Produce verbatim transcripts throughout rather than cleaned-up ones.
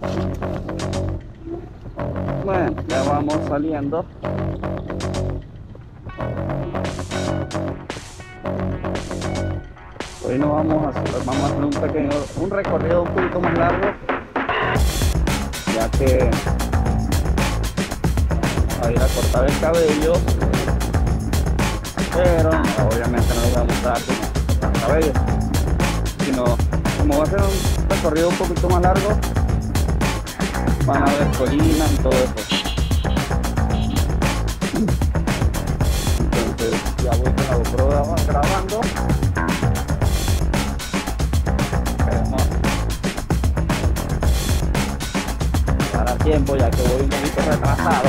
Bueno, ya vamos saliendo. Hoy no vamos a hacer, vamos a hacer un pequeño, un recorrido un poquito más largo, ya que vamos a ir a cortar el cabello, pero no, obviamente no les voy a mostrar cómo cortar el cabello, sino como va a ser un recorrido un poquito más largo, van a ver colinas y todo eso. Entonces ya voy con la GoPro grabando. Esperemos para tiempo, ya que voy un poquito retrasado.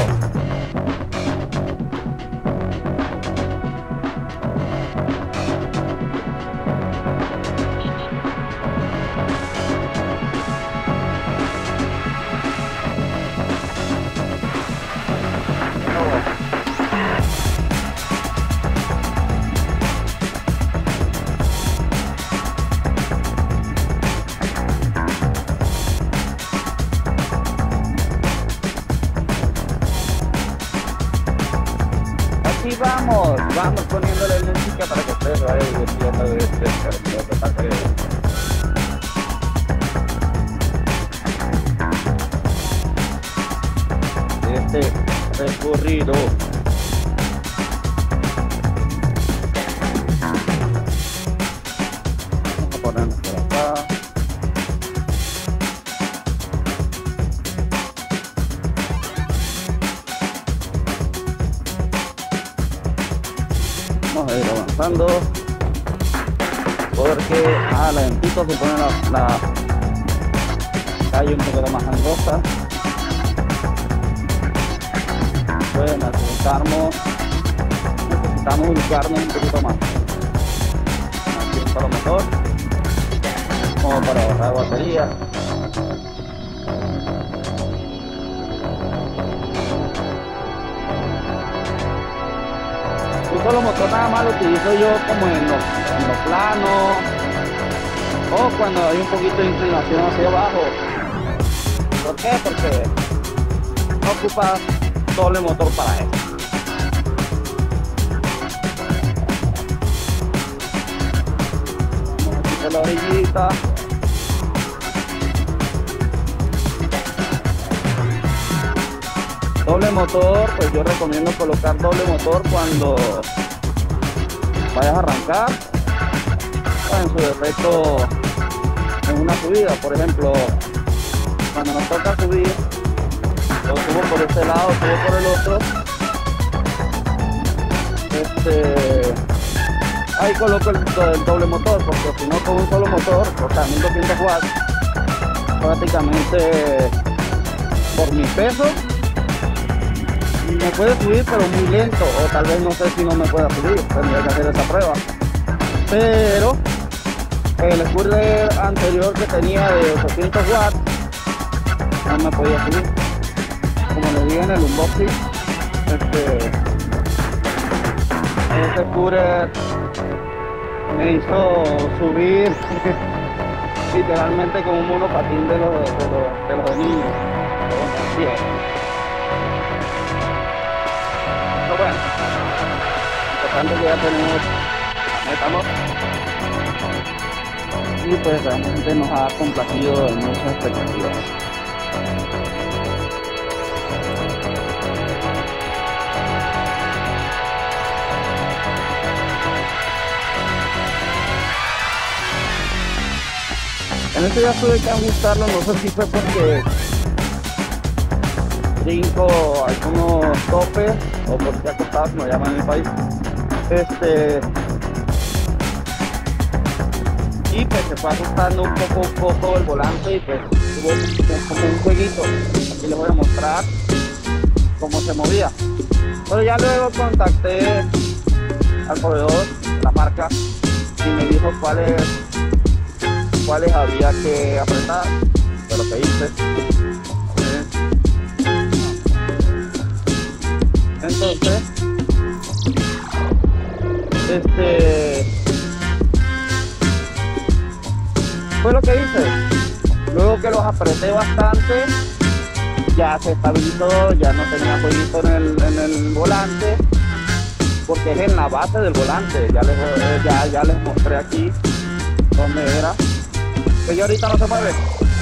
Y vamos, vamos poniéndole música para que ustedes vayan divirtiendo de este hermoso paseo. De este recorrido. Vamos a ponernos por acá. Vamos a ir avanzando porque a la lentito se pone la, la calle un poco más angosta. Pues necesitamos necesitamos ubicarnos un poquito más. Aquí un solo motor como para ahorrar batería. Un solo motor nada más lo utilizo yo como en los, en los planos o cuando hay un poquito de inclinación hacia abajo. ¿Por qué? Porque no ocupa doble motor para eso. Vamos a quitar la orillita. Doble motor, pues yo recomiendo colocar doble motor cuando vayas a arrancar, o en su defecto en una subida. Por ejemplo, cuando nos toca subir, lo subo por este lado, subo por el otro, este, ahí coloco el, el doble motor, porque si no con un solo motor, o sea, mil doscientos watts, prácticamente por mi peso me puede subir, pero muy lento, o tal vez no sé si no me pueda subir, tendría que hacer esa prueba. Pero el scooter anterior que tenía de ochocientos watts no me podía subir. Como les dije en el unboxing, este, este scooter me hizo subir literalmente como un monopatín de los de los, de los niños. Bueno, importante que ya tenemos metano y pues realmente nos ha complacido en muchas expectativas. En este ya tuve que ajustarlo, no sé si fue porque brinco algunos topes o porque acostados, como llaman en mi país, este, y pues se fue ajustando un poco, un poco el volante y pues tuvo como un jueguito. Aquí les voy a mostrar cómo se movía, pero ya luego contacté al proveedor, la marca, y me dijo cuáles cuáles había que apretar, de lo que hice. Entonces, este fue lo que hice. Luego que los apreté bastante, ya se estabilizó, ya no tenía jueguito en el, en el volante, porque es en la base del volante. Ya les, ya, ya les mostré aquí dónde era, que ya ahorita no se mueve,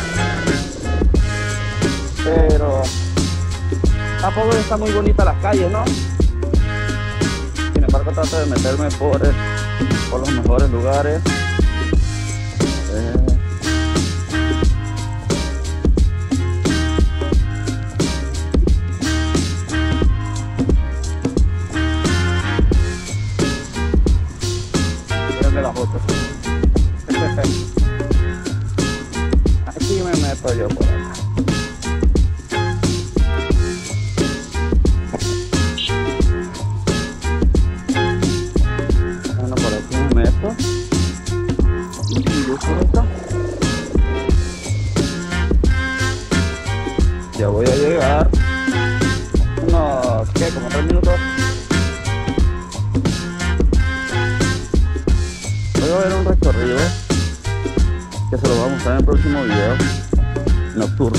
pero tampoco está muy bonita las calles, ¿no? Sin embargo, trato de meterme por, el, por los mejores lugares. eh, Mírenme la foto. Aquí me meto yo por acá. Bueno, por aquí me meto. Y yo por acá. Ya voy a llegar. Unos, ¿qué? Como tres minutos. Voy a ver un recorrido que se lo voy a mostrar en el próximo video nocturno.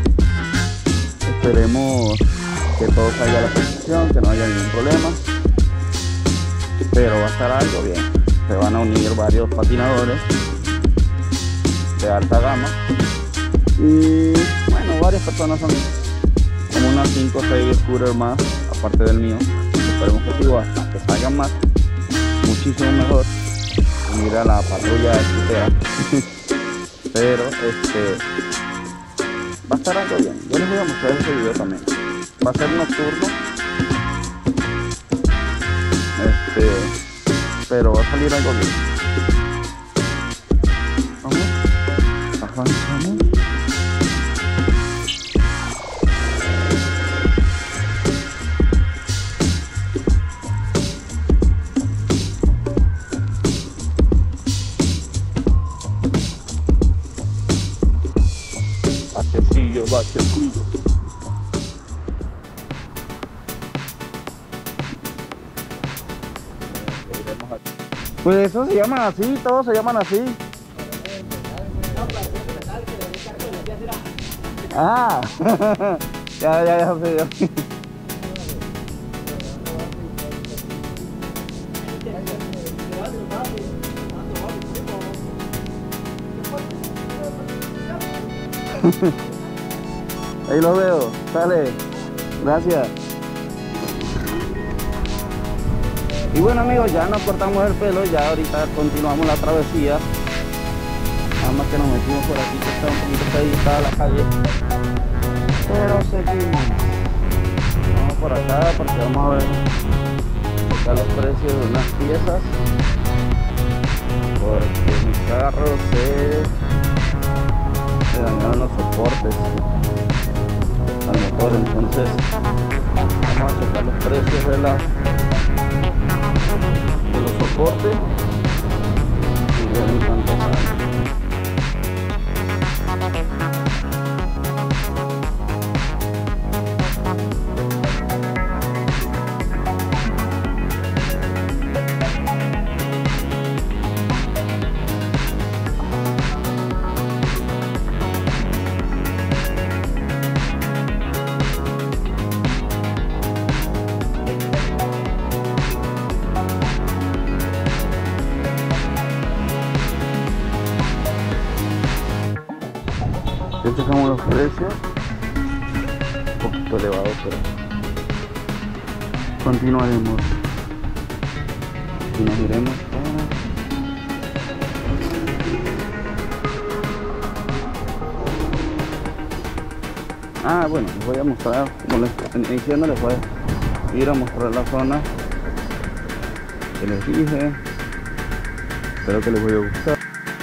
Esperemos que todo salga a la perfección, que no haya ningún problema, pero va a estar algo bien. Se van a unir varios patinadores de alta gama y bueno, varias personas, son como unas cinco o seis scooters más aparte del mío. Esperemos que sí, hasta que salgan más, muchísimo mejor. Mira la patrulla de scooter. Pero este va a estar algo bien. Yo les voy a mostrar ese video también. Va a ser nocturno, este pero va a salir algo bien. Vamos, avanzamos. Bachecillo, bachecillo. Pues eso se llaman así, todos se llaman así. Ah, ya, ya, ya sé yo. Ahí lo veo, sale, gracias. Y bueno amigos, ya nos cortamos el pelo, ya ahorita continuamos la travesía. Nada más que nos metimos por aquí, que está un poquito feita la calle, pero seguimos. Vamos por acá porque vamos a ver acá los precios de unas piezas, porque mi carro se, se dañaron los soportes al motor. Entonces vamos a checar los precios de la de los soportes y ver en cuánto sale. Ya checamos los precios, un poquito elevados, pero continuaremos y nos iremos para... Ah, bueno, les voy a mostrar, como les estoy diciendo, les voy a ir a mostrar la zona que les dije. Espero que les vaya a gustar.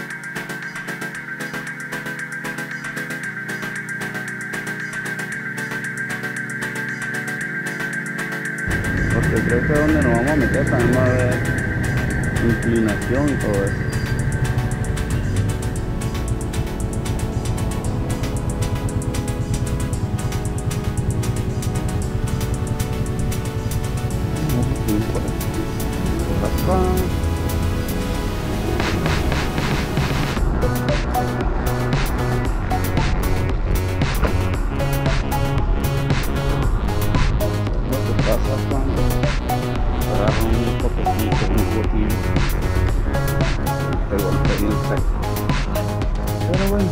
Porque creo que donde nos vamos a meter también va a haber inclinación y todo eso. Por acá. Y con un poquito de golpe bien seco. Pero bueno.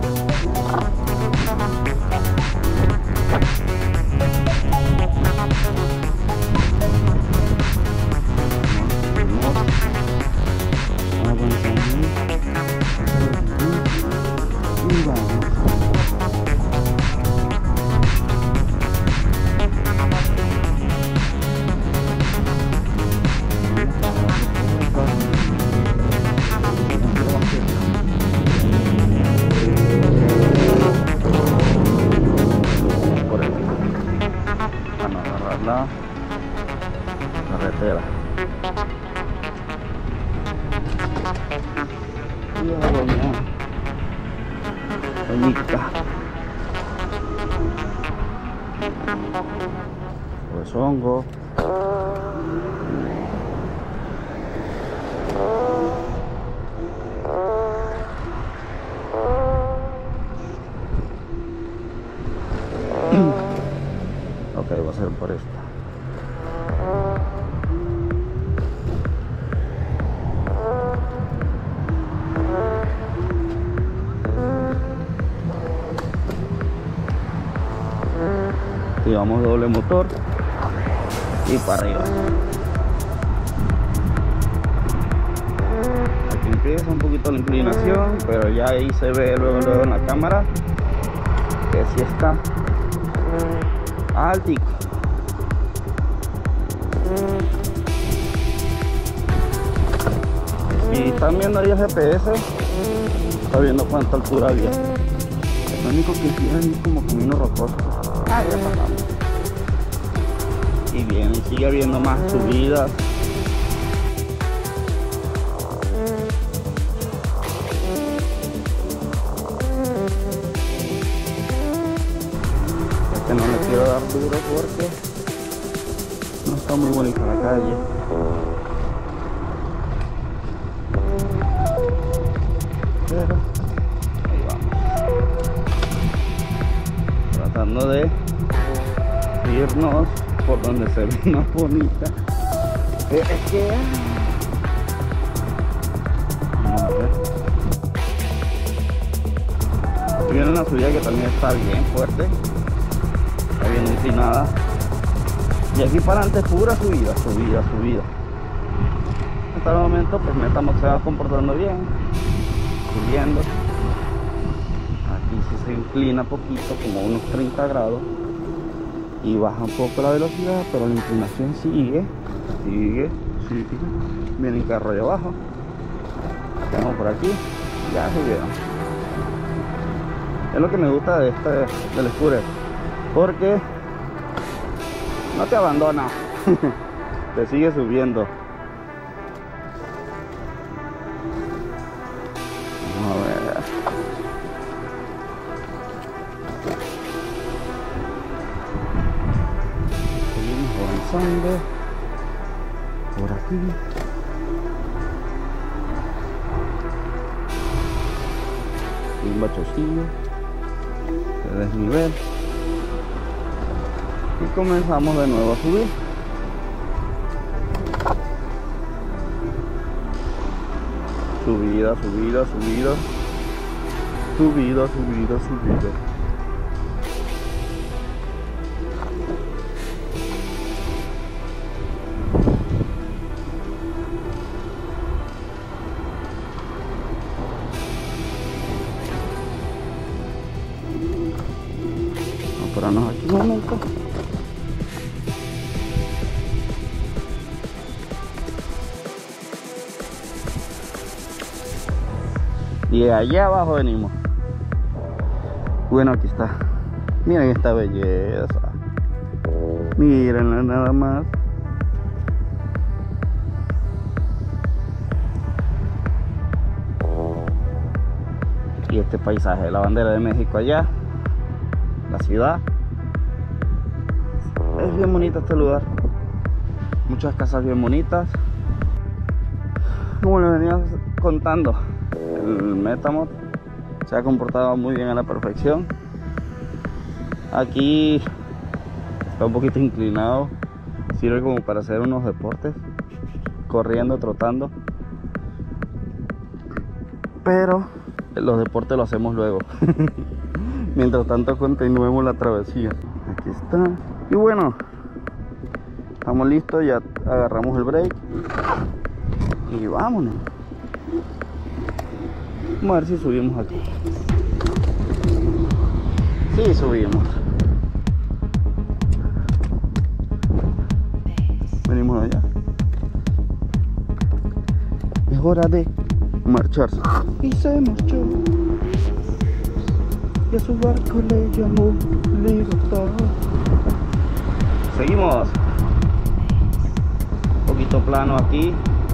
La carretera y a doña Doñita pues hongo. Ok, va a ser por esta. Activamos doble motor y para arriba. Aquí empieza un poquito la inclinación, pero ya ahí se ve luego, luego en la cámara que sí está altico. Si están viendo ahí el G P S, está viendo cuánta altura había. Lo único que tiene es como camino rocoso. Ah, ya pasamos. Y bien, sigue habiendo más subidas. Es que no le quiero dar duro porque no está muy bonita la calle. Pero ahí vamos, tratando de irnos por donde se ve más bonita. Es que vamos a ver. Viene una subida que también está bien fuerte, está bien inclinada, y aquí para adelante es pura subida, subida, subida. Hasta el momento pues Metamox se va comportando bien, subiendo. Aquí sí se inclina poquito, como unos treinta grados, y baja un poco la velocidad, pero la inclinación sigue, sigue, sigue. Viene el carro de abajo, tenemos por aquí, ya subieron. Es lo que me gusta de este del scooter, porque no te abandona, te sigue subiendo. Vamos a ver. Seguimos avanzando por aquí. Un bachocillo de desnivel y comenzamos de nuevo a subir. Subida, subida, subida, subida, subida, subida. Apurarnos aquí un momento. Y allá abajo venimos. Bueno, aquí está. Miren esta belleza. Mírenla nada más. Y este paisaje, la bandera de México allá, la ciudad. Es bien bonito este lugar. Muchas casas bien bonitas. Como les venía contando, el Metamox se ha comportado muy bien a la perfección. Aquí está un poquito inclinado, sirve como para hacer unos deportes corriendo, trotando. Pero los deportes lo hacemos luego. Mientras tanto continuemos la travesía. Aquí está. Y bueno, estamos listos, ya agarramos el break. Y vámonos. Vamos a ver si subimos aquí. Sí, subimos. Venimos allá. Es hora de marcharse. Y se marchó. Y a su barco le llamó Libertad. Seguimos. Un poquito plano aquí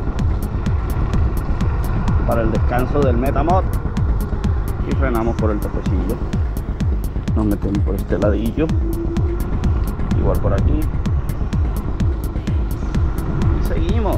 para el descanso del Metamod. Y frenamos por el topecillo. Nos metemos por este ladillo. Igual por aquí. Y seguimos.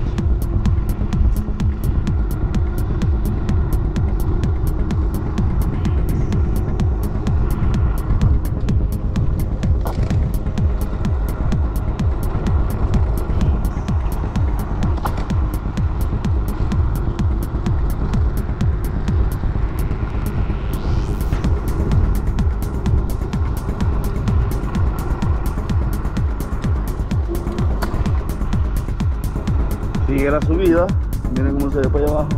Sigue la subida, miren cómo se ve para allá abajo.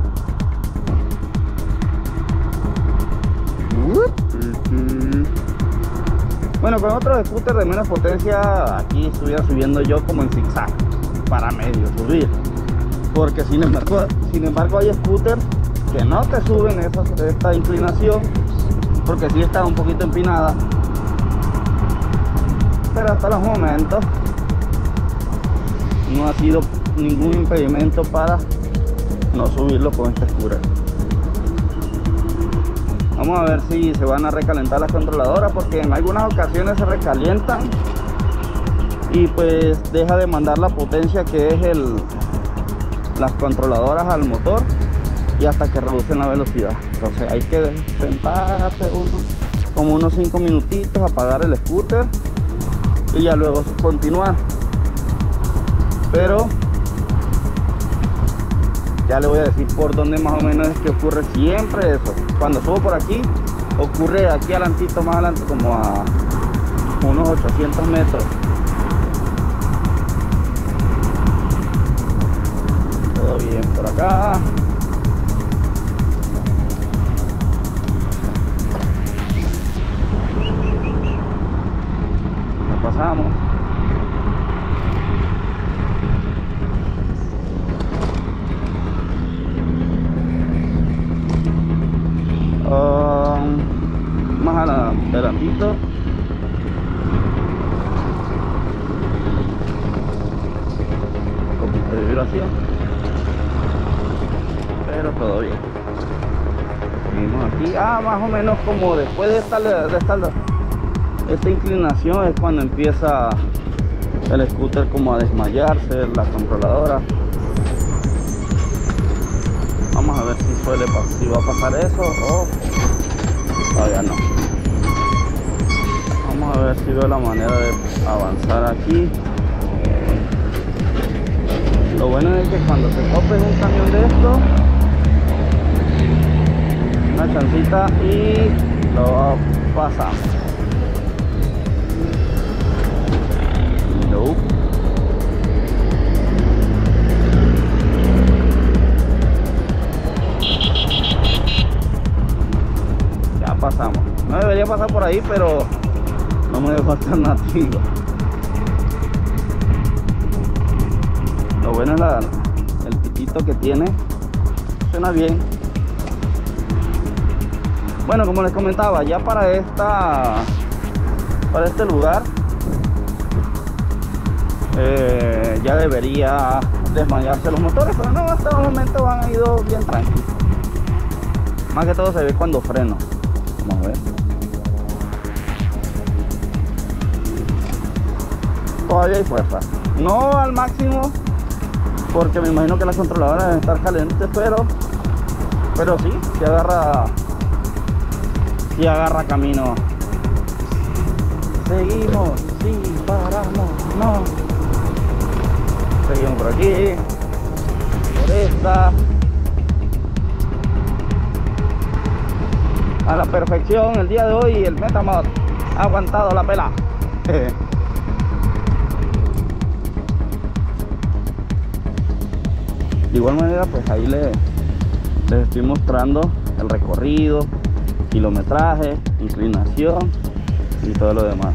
Bueno, con otro scooter de menos potencia, aquí estuviera subiendo yo como en zigzag, para medio subir. Porque sin embargo, sin embargo hay scooters que no te suben esa, esta inclinación, porque sí está un poquito empinada. Pero hasta los momentos no ha sido ningún impedimento para no subirlo con este scooter. Vamos a ver si se van a recalentar las controladoras, porque en algunas ocasiones se recalientan y pues deja de mandar la potencia que es el las controladoras al motor, y hasta que reducen la velocidad. Entonces hay que sentarse uno, como unos cinco minutitos, apagar el scooter y ya luego continuar. Pero ya le voy a decir por dónde más o menos es que ocurre siempre eso. Cuando subo por aquí, ocurre aquí adelantito, más adelante, como a unos ochocientos metros. Todo bien por acá. Nos pasamos. Um, más adelantito, un poquito de vibración, pero todo bien. Seguimos aquí. Ah, más o menos como después de esta, de esta, esta inclinación es cuando empieza el scooter como a desmayarse, la controladora. Vamos a ver si suele si va a pasar eso o todavía no. Vamos a ver si veo la manera de avanzar aquí. Lo bueno es que cuando se tope un camión de esto, una chancita y lo pasamos. No. Pasamos. No debería pasar por ahí, pero no me dejó alternativa. Lo bueno es la, el pitito que tiene. Suena bien. Bueno, como les comentaba, ya para esta para este lugar eh, ya debería desmayarse los motores, pero no, hasta el momento han ido bien tranquilos. Más que todo se ve cuando freno. Vamos a ver. Todavía hay fuerza. No al máximo, porque me imagino que las controladoras deben estar calientes, pero pero sí, si agarra si agarra camino. Seguimos, sí, paramos, no. Seguimos por aquí. presta a la perfección el día de hoy. El Metamod ha aguantado la pela. De igual manera, pues ahí le, les estoy mostrando el recorrido, kilometraje, inclinación y todo lo demás.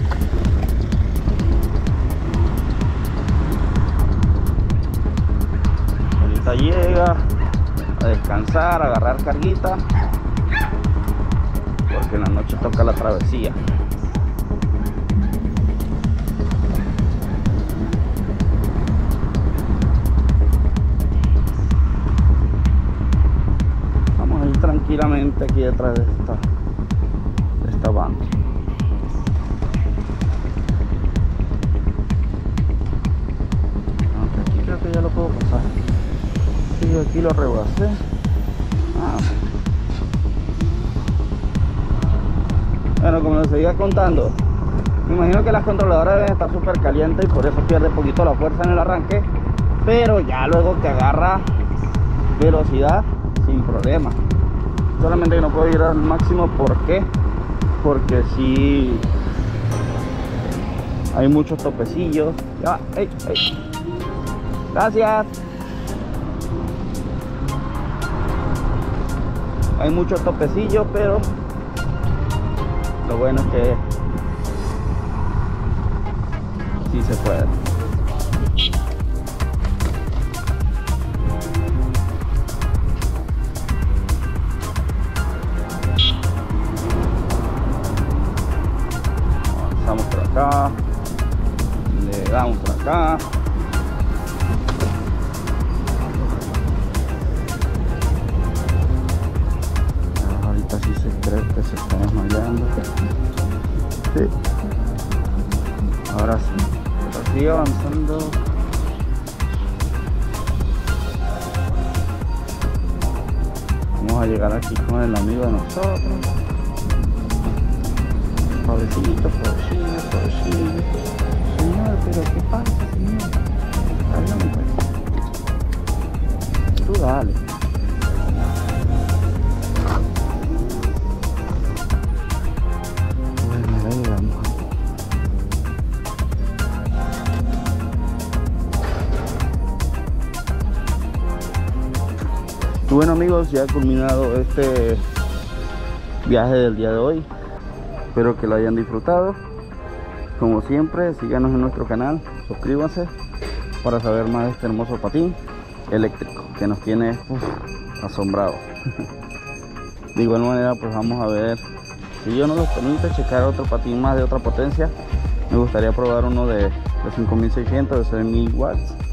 Ahorita llega a descansar, a agarrar carguita, porque en la noche toca la travesía. Vamos a ir tranquilamente aquí detrás de esta, de esta van. Aunque aquí creo que ya lo puedo pasar. Sí, aquí lo rebasé. Ah. Bueno, como les seguía contando, me imagino que las controladoras deben estar súper calientes y por eso pierde un poquito la fuerza en el arranque, pero ya luego que agarra velocidad sin problema. Solamente que no puedo ir al máximo. ¿Por qué? Porque si hay muchos topecillos. Ya va. ¡Ey, ey! Gracias. Hay muchos topecillos, pero lo bueno es que sí se puede. Avanzamos por acá, le damos por acá. Ahorita sí se cree que se está desmayando. Sí. Ahora sí, pero sigue avanzando. Vamos a llegar aquí con el amigo de nosotros. Pobrecito, pobrecito, pobrecito. Señor, pero ¿qué pasa, señor? Háblame, pues. Tú dale. Bueno, ahí llegamos. Y bueno, amigos, ya ha culminado este viaje del día de hoy. Espero que lo hayan disfrutado. Como siempre, síganos en nuestro canal, suscríbanse para saber más de este hermoso patín eléctrico que nos tiene uf, asombrado. De igual manera, pues vamos a ver, si Dios nos lo permite, checar otro patín más de otra potencia. Me gustaría probar uno de, de cinco mil seiscientos, de seis mil watts,